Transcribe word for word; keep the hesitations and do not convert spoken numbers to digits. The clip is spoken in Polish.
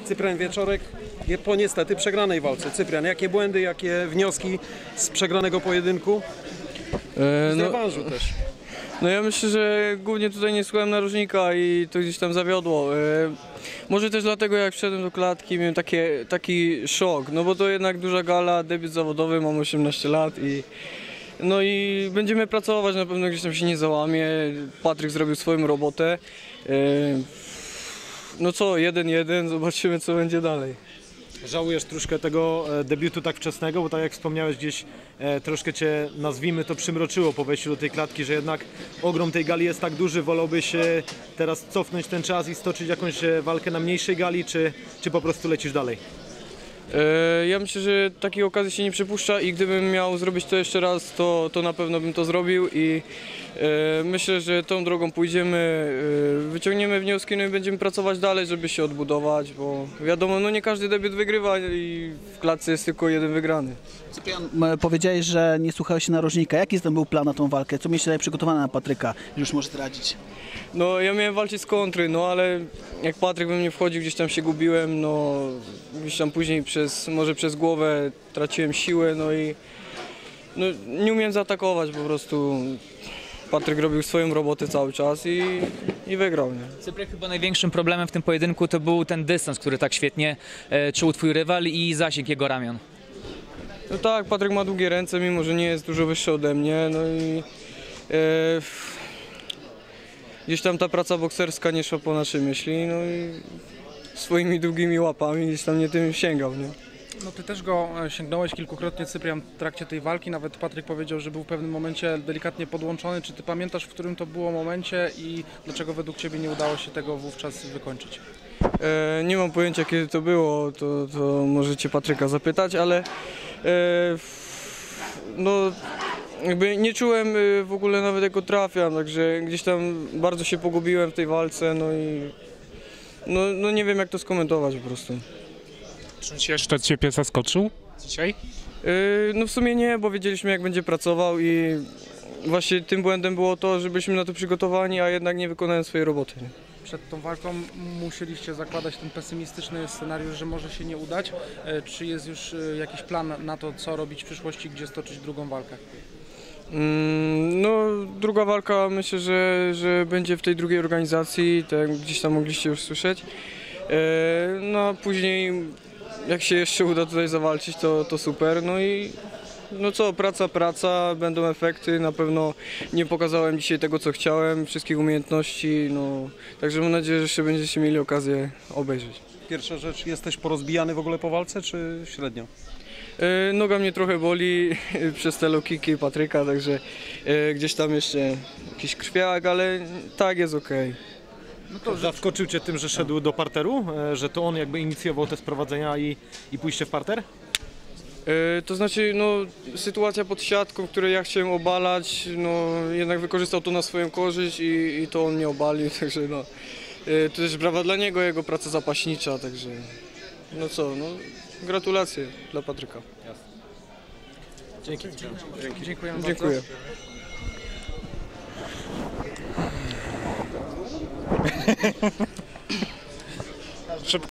Cyprian Wieczorek po niestety przegranej walce. Cyprian, jakie błędy, jakie wnioski z przegranego pojedynku? Z no, rewanżu też. No ja myślę, że głównie tutaj nie słuchałem narożnika i to gdzieś tam zawiodło. E, może też dlatego, jak wszedłem do klatki, miałem takie, taki szok, no bo to jednak duża gala, debiut zawodowy, mam osiemnaście lat i no i będziemy pracować, na pewno gdzieś tam się nie załamie. Patryk zrobił swoją robotę. E, no co, jeden jeden, zobaczymy co będzie dalej. Żałujesz troszkę tego debiutu tak wczesnego, bo tak jak wspomniałeś, gdzieś e, troszkę cię, nazwijmy to, przymroczyło po wejściu do tej klatki, że jednak ogrom tej gali jest tak duży. Wolałbyś e, teraz cofnąć ten czas i stoczyć jakąś e, walkę na mniejszej gali, czy, czy po prostu lecisz dalej? E, ja myślę, że takiej okazji się nie przypuszcza i gdybym miał zrobić to jeszcze raz, to, to na pewno bym to zrobił i e, myślę, że tą drogą pójdziemy, e, wyciągniemy wnioski, no i będziemy pracować dalej, żeby się odbudować, bo wiadomo, no nie każdy debiut wygrywa i w klatce jest tylko jeden wygrany. Cyprian, powiedziałeś, że nie słuchałeś się narożnika. Jaki tam był plan na tą walkę? Co mieliście tutaj przygotowane na Patryka? Już możesz zdradzić. No ja miałem walczyć z kontry, no ale jak Patryk we mnie wchodził, gdzieś tam się gubiłem, no gdzieś tam później przez, może przez głowę traciłem siłę, no i no, nie umiałem zaatakować po prostu. Patryk robił swoją robotę cały czas i, i wygrał. Nie? Cyprian, chyba największym problemem w tym pojedynku to był ten dystans, który tak świetnie e, czuł twój rywal i zasięg jego ramion. No tak, Patryk ma długie ręce, mimo że nie jest dużo wyższy ode mnie, no i e, gdzieś tam ta praca bokserska nie szła po naszej myśli, no i swoimi długimi łapami gdzieś tam nie tym sięgał. Nie? No ty też go sięgnąłeś kilkukrotnie, Cyprian, w trakcie tej walki. Nawet Patryk powiedział, że był w pewnym momencie delikatnie podłączony. Czy ty pamiętasz, w którym to było momencie i dlaczego według ciebie nie udało się tego wówczas wykończyć? E, nie mam pojęcia, kiedy to było, to, to możecie Patryka zapytać, ale e, no jakby nie czułem w ogóle nawet jak go trafiam, także gdzieś tam bardzo się pogubiłem w tej walce, no i no, no nie wiem jak to skomentować po prostu. Czy się jeszcze ciebie zaskoczył dzisiaj? Yy, no w sumie nie, bo wiedzieliśmy jak będzie pracował i właśnie tym błędem było to, że byliśmy na to przygotowani, a jednak nie wykonałem swojej roboty. Nie? Przed tą walką musieliście zakładać ten pesymistyczny scenariusz, że może się nie udać. Czy jest już jakiś plan na to, co robić w przyszłości, gdzie stoczyć drugą walkę? Mm, no druga walka myślę, że, że będzie w tej drugiej organizacji, tak jak gdzieś tam mogliście już słyszeć. Yy, no a później jak się jeszcze uda tutaj zawalczyć, to, to super. No i no co, praca, praca, będą efekty. Na pewno nie pokazałem dzisiaj tego, co chciałem, wszystkich umiejętności. No, także mam nadzieję, że jeszcze będziecie mieli okazję obejrzeć. Pierwsza rzecz, jesteś porozbijany w ogóle po walce, czy średnio? Yy, noga mnie trochę boli przez te low kicki Patryka, także yy, gdzieś tam jeszcze jakiś krwiak, ale tak jest okej. Okay. No to zaskoczył cię tym, że szedł do parteru? E, że to on jakby inicjował te sprowadzenia i, i pójście w parter? Yy, to znaczy, no, sytuacja pod siatką, w której ja chciałem obalać, no, jednak wykorzystał to na swoją korzyść i, i to on mnie obalił, także no, yy, to też brawa dla niego, jego praca zapaśnicza, także no co, no, gratulacje dla Patryka. Dzięki. Dzięki. Dziękujemy Dziękuję. bardzo.